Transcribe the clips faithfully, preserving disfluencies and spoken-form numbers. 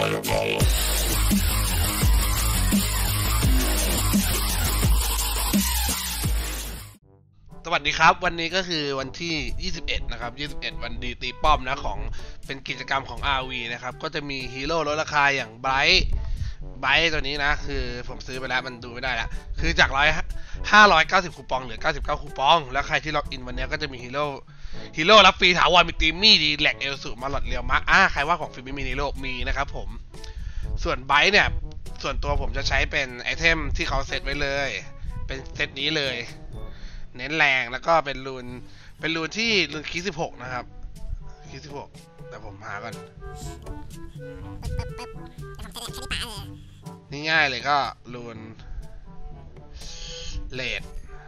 สวัสดีครับวันนี้ก็คือวันที่ยี่สิบเอ็ดนะครับยี่สิบเอ็ดวันดีตีป้อมนะของเป็นกิจกรรมของ อาร์ วี นะครับก็จะมีฮีโร่ลดราคาอย่างไบรท์ไบรท์ตัวนี้นะคือผมซื้อไปแล้วมันดูไม่ได้ละคือจากร้อยห้าร้อยเก้าสิบคูปองเหลือเก้าสิบเก้าคูปองแล้วใครที่ล็อกอินวันนี้ก็จะมีฮีโร่ฮีโร่รับฟรีถาวรมีตีมี่ดีแลกเอลสูมาหลอดเรียวมะอ่ะใครว่าของฟรีไม่มีในโลกมีนะครับผมส่วนไบรท์เนี่ยส่วนตัวผมจะใช้เป็นไอเทมที่เขาเซตไว้เลยเป็นเซตนี้เลยเน้นแรงแล้วก็เป็นรูนเป็นรูนที่รูนคีสิบหกนะครับคีสิบหกแต่ผมหาก่อนนี่ง่ายเลยก็รูนเลด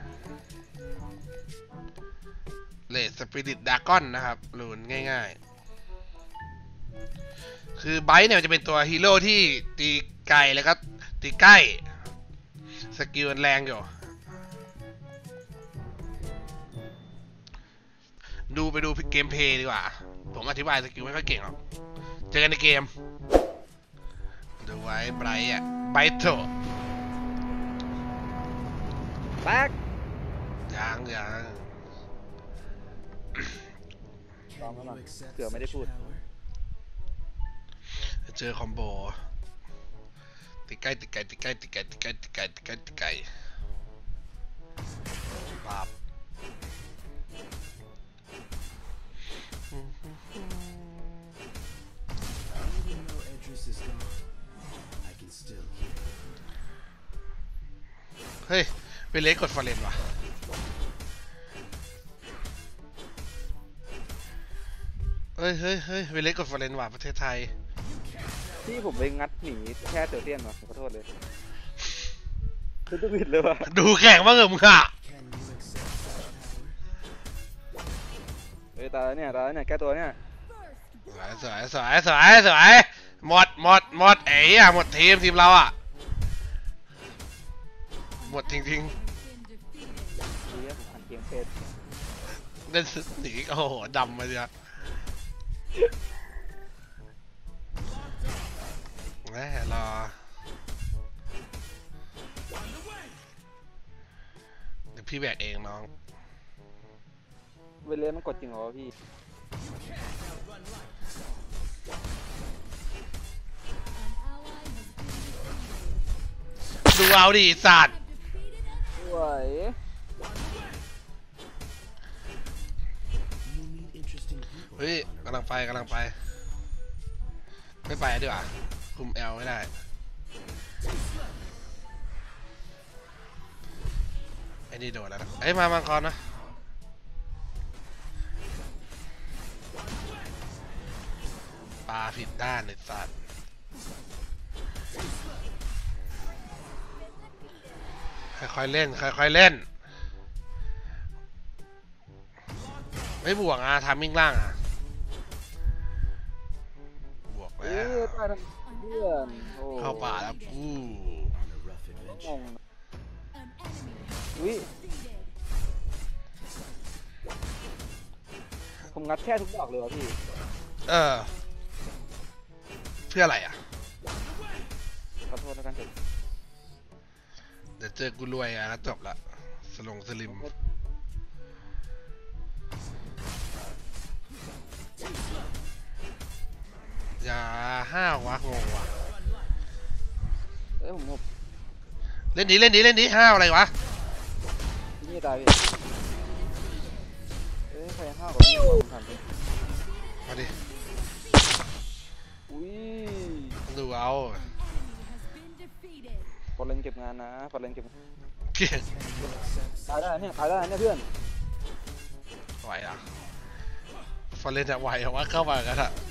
เลดสปิริตดากอนนะครับรูนง่ายๆคือไบท์เนี่ยจะเป็นตัวฮีโร่ที่ตีไกลแล้วก็ตีใกล้สกิลแรงอยู่ดูไปดูเกมเพลย์ดีกว่าผมอธิบายสกิลไม่ค่อยเก่งหรอกเจอกันในเกมดูไว้ไบรท์อะไบรท์โตแบกยังยังลองมาเกือบไม่ได้พูดเจอคอมโบติดใกล้ติดไกลติดใกล้ติดไกลติดใกล้ติดไกลติดใกล้ติดไกลปั๊บเฮ้ยไปเล็กกดฟอร์เรนว่ะเฮ้ยเฮ้ยเฮ้ยไปเล็กกดฟอร์เรนว่ะประเทศไทยที่ผมไปงัดหนีแค่เต๋อเตี้ยนมาขอโทษเลยดูตัวผิดเลยว่ะดูแข่งบ้างเหรอมึงอะเฮ้ยตาเนี่ยตาเนี่ยแก้ตัวเนี่ยสวยสวยสวยสวยสวยหมดหมดหมดเอ๋ยหมดทีมทีมเราอะหมดทิ้งทิ้งดีครับผมอ่านเกมเพจเล่นหนีโอ้โหดำมาเยอะแม่รอเดี๋ยวพี่แบกเองน้องเวเลนมันกดจริงเหรอพี่ดูเอาดิสัตว์สวยเฮ้ยกำลังไปกำลังไปไม่ไปดีกว่าคุมแอลไม่ได้ไอ้นี่โดดแล้วนะไอ้มามังกรนะปลาผิดด้านไอ้สัตว์ค่อยๆเล่นค่อยๆเล่นไม่บวกอ่ะทำมิ่งล่างอ่ะบวกแล้วเข้าป่าแล้วกูอุ้ยผมงัดแค่ทุกดอกเลยวะพี่เออเพื่ออะไรอ่ะขอโทษแล้วกันเถอะเดี๋ยวเจอกูรวยอ่ะจบละสลงสลิมอย่าห้าววะงงวะเอ้ยผมงบเล่นดีเล่นดีเล่นดีห้าวอะไรวะนี่ตายพี่เอ้ยใครห้าวกับพี่ถามจริงมาดิอุ้ยดูเอาฟอร์เรนเก็บงานนะฟอร์เรนเก็บตายได้เนี่ยตายได้เนี่ยเพื่อนไหวอ่ะฟอร์เรนจะไหวเหรอวะเข้ามากันอะ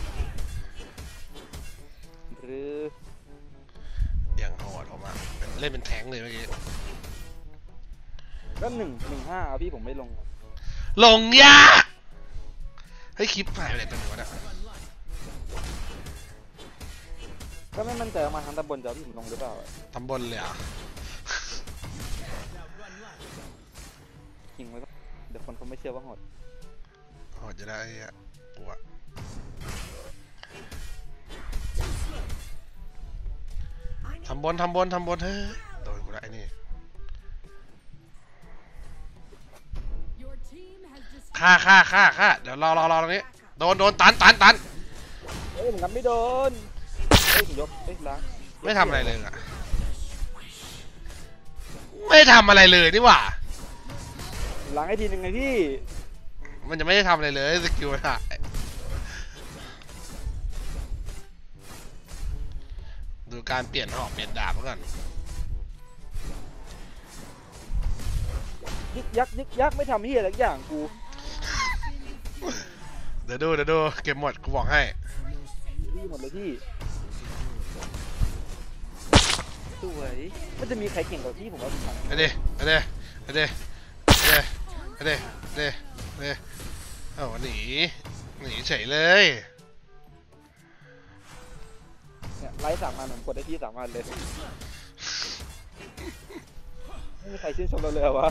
หรืออย่างโหดผมอ่ะเล่นเป็นแทงเลยเมื่อกี้ก็หนึ่งหนึ่งห้าเอาพี่ผมไม่ลงลงยากเฮ้ยคลิปหายไปไหนตัวนึงวะเนี่ยก็ไม่มั่นใจมาทางตำบลจะพี่ผมลงหรือเปล่าตำบลเลยอ่ะจริงไหมก็เดี๋ยวคนเขาไม่เชื่อว่าโหดโหดจะได้อ่ะปวดำบนทำบนทำบนเฮ้ยโดนกูแล้วไอ้นี่ฆ่าฆ่าฆ่าฆ่าเดี๋ยวรอรอรอตรงนี้โดนโดนตันตันตันเอ้ยผมงัดไม่โดนเอ้ยผมยกเอ้ยล้างไม่ทำอะไรเลยอะไม่ทำอะไรเลยนี่หว่าล้างให้ทีนึงไงพี่มันจะไม่ได้ทำอะไรเลยสกิลอะดูการเปลี่ยนหอกเปลี่ยนดาบก่อนยึกยักยึกยักไม่ทำเฮียอะไรสักอย่างกูเดี๋ยวดูเดี๋ยวดูเก็บหมดกูบอกให้รีบหมดเลยพี่สวยมันจะมีใครเก่งกว่าพี่ผมว่าทุกครั้งไปดิไปดิไปดิไปดิไปดิไปดิไปดิเอ้าหนีหนีเฉยเลยเนี่ยไลฟ์สามอันผมกดได้พี่สามอันเลยไม่มีใครชื่นชมเราเลยวะ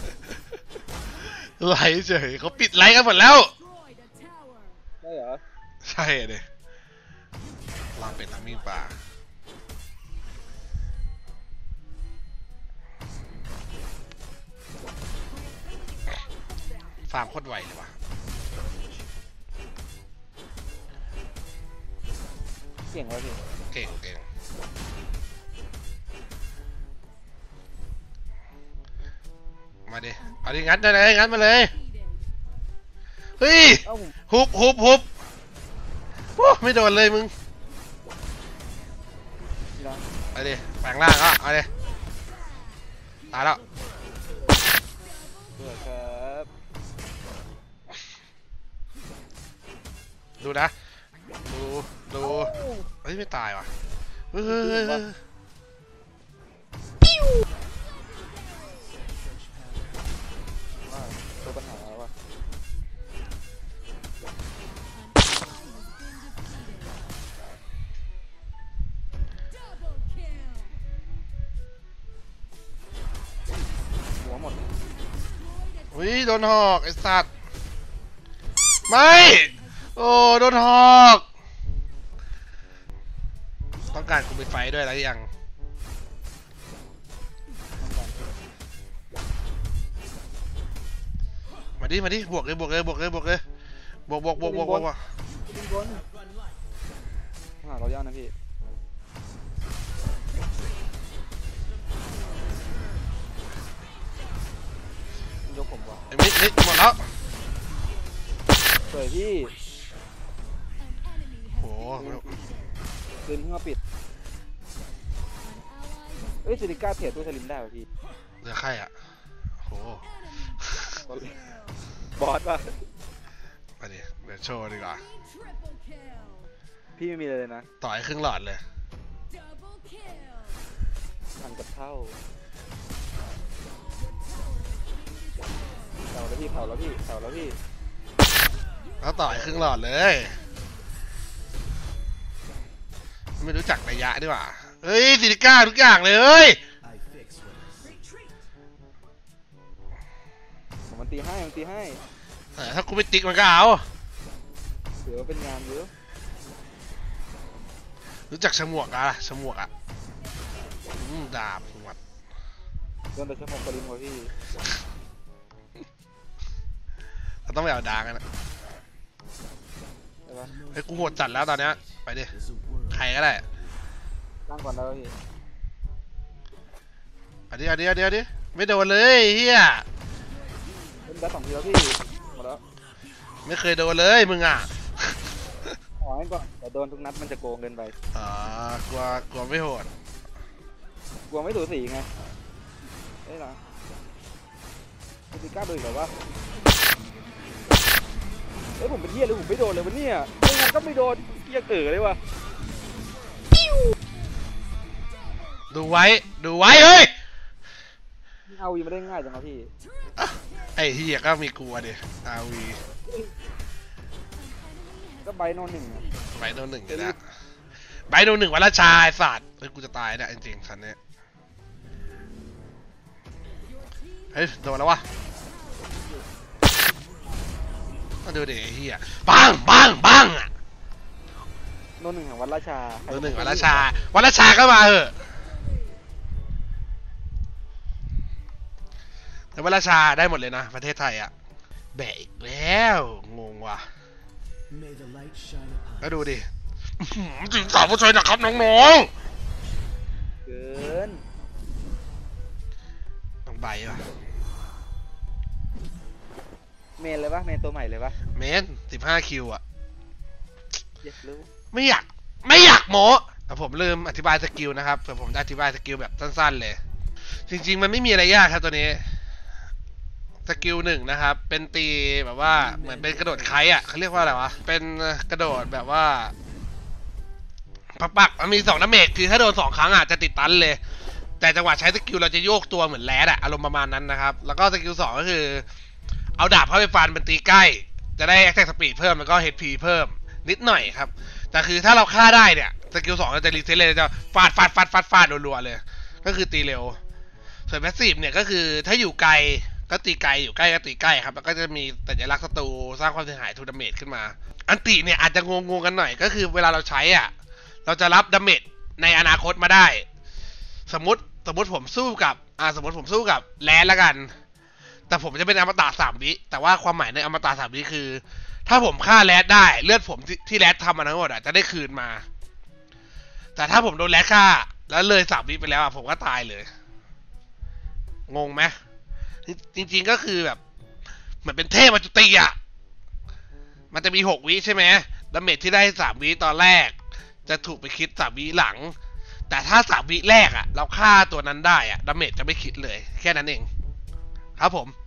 ไลฟ์เฉยเขาปิดไลฟ์กันหมดแล้วได้เหรอใช่เดยลางเป็ดลางมิ่งป่าฟาร์มโคตรไวเลยว่ะเก่งวะพี่เก่งเก่งมาดิเอาดิงัดได้เลยงัดมาเลยเฮ้ยเอ้าผมฮุบฮุบฮุบโอ้ไม่โดนเลยมึงนี่นะไปดิแปลงร่างอ่ะเอาดิตายแล้วเบื่อครับดูนะดูดูเฮ้ยไม่ตายว่ะเฮ้ยเฮ้ยเฮ้ยเฮ้ยว่าตัวปัญหาว่ะหัวหมดอุ้ยโดนหอกไอ้สัตว์ไม่โอ้โดนหอกต้องการกูไปไฟด้วยแล้วยังมาดิมาดิบวกเลยบวกเลยบวกเลยบวกเลยบวกบวกบวกบวกบวกบวกยิงบนหาเราย่านะพี่ยกผมวะไอ้มิดมิดหมดแล้วสวยพี่โอ้โหเดินเพื่อปิดเอ้ยซิลิก้าเทรดตัวสลิมได้ป่ะพี่เหลือใครอ่ะโอ้โหบอสป่ะมาดิเดี๋ยวโชว์ดีกว่าพี่ไม่มีเลยนะต่อยครึ่งหลอดเลยพันกับเท่าเผาแล้วพี่เผาแล้วพี่เผาแล้วพี่แล้วต่อยครึ่งหลอดเลยไม่รู้จักระยะดีกว่าเฮ้ยซิลิก้าทุกอย่างเลยเฮ้ยผมมันตีให้มันตีให้แต่ถ้ากูไม่ติ๊กมันก็เอาเดี๋ยวเป็นงานเยอะรู้จักฉมวกอะฉมวกอะอืมดาบหวดโดนแต่ชั่วโมงปริมวะพี่เราต้องไปเอาดากันนะใช่ปะไอ้ยกูโหดจัดแล้วตอนเนี้ยไปดิใครก็ได้ตั้งก่อนแล้วพี่เอาดิเอาดิเอาดิเอาดิไม่โดนเลยเฮียเป็นดัดสองทีแล้วพี่หมดแล้วไม่เคยโดนเลยมึงอ่ะขอให้ก่อนแต่โดนทุกนัดมันจะโกงเกินไปอ๋อกลัวกลัวไม่โหดกลัวไม่ถูสีไงเอ้ยนะซิลิก้าโดนอีกเหรอวะเอ้ยผมเป็นเหี้ยเลยผมไม่โดนเลยวะเนี่ยไม่งั้นก็ไม่โดนเหี้ยเก๋อเลยวะดูไว้ดูไว้เฮ้ยเอาวีไม่ได้ง่ายจังวะพี่อ่ะไอ้เฮียก็มีกลัวดิอาวีก็ใบโนนหนึ่งอะไบโนหนึ่งอยู่แล้วไบโนหนึ่งวันละชายสัตว์เฮ้ยกูจะตายเนี่ยจริงๆคันนี้เฮ้ยโดนแล้ววะมาดูดิไอ้เฮียปังปังปังอ่ะโนนหนึ่งแห่งวัดราชาโดนหนึ่งวันละชาวันละชาก็มาเหอะแต่ว่าราชาได้หมดเลยนะประเทศไทยอะแบกอีกแล้วงงว่ะก็ดูดิจริงสาวผู้ชายนะครับน้องๆเกินต้องใบป่ะเมนเลยปะเมนตัวใหม่เลยปะเมนสิบห้าคิวอ่ะเย็ดรู้ไม่อยากไม่อยากโม้แต่ผมลืมอธิบายสกิลนะครับเผื่อผมจะอธิบายสกิลแบบสั้นๆเลย จริงๆมันไม่มีอะไรยากครับตัวนี้สกิลหนึ่งนะครับเป็นตีแบบว่าเหมือนเป็นกระโดดไคอ่ะเขาเรียกว่าอะไรวะเป็นกระโดดแบบว่าปักปักมันมีสองดาเมจคือถ้าโดนสองครั้งอ่ะจะติดตันเลย แต่จังหวะใช้สกิลเราจะโยกตัวเหมือนแรดอะอารมณ์ประมาณนั้นนะครับแล้วก็สกิลสองก็คือเอาดาบเข้าไปฟันเป็นตีใกล้จะได้แอคแท็กสปีดเพิ่มแล้วก็ เอช พี เพิ่มนิดหน่อยครับแต่คือถ้าเราฆ่าได้เนี่ยสกิลสองจะรีเซ็ตเลยจะฟาดฟาดฟาดฟาดฟาดรัวๆเลยก็คือตีเร็วส่วนแพสซีฟเนี่ยก็คือถ้าอยู่ไกลก็ตีไกลอยู่ใกล้ก็ตีใกล้ครับแล้วก็จะมีสัญลักษณ์ศัตรูสร้างความเสียหายทูดาเมจขึ้นมาอันติเนี่ยอาจจะงงๆกันหน่อยก็คือเวลาเราใช้อ่ะเราจะรับดาเมจในอนาคตมาได้สมมติสมมติผมสู้กับอ่าสมมติผมสู้กับแรดละกันแต่ผมจะเป็นอมตะสามวิแต่ว่าความหมายในอมตะสามวิคือถ้าผมฆ่าแรดได้เลือดผมที่ที่แรดทำมาทั้งหมดอ่ะจะได้คืนมาแต่ถ้าผมโดนแรดฆ่าแล้วเลยสามวิไปแล้วอ่ะผมก็ตายเลยงงไหมจริงๆก็คือแบบเหมือนเป็นเทพมาจุติอ่ะมันจะมีหกวิใช่ไหมดาเมจที่ได้สามวิตอนแรกจะถูกไปคิดสามวิหลังแต่ถ้าสามวิแรกอ่ะเราฆ่าตัวนั้นได้อ่ะดาเมจจะไม่คิดเลยแค่นั้นเองครับผม